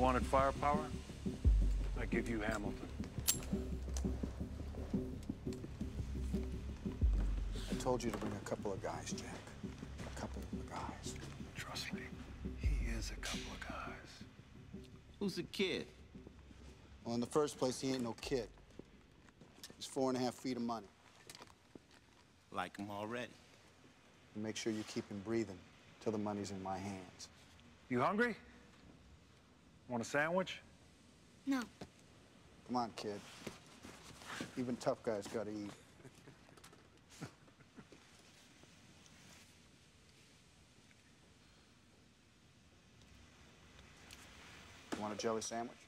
wanted firepower? I give you Hamilton. I told you to bring a couple of guys, Jack. A couple of guys. Trust me, he is a couple of guys. Who's the kid? Well, in the first place, he ain't no kid. He's 4.5 feet of money. Like him already. And make sure you keep him breathing till the money's in my hands. You hungry? Want a sandwich? No. Come on, kid. Even tough guys gotta eat. You want a jelly sandwich?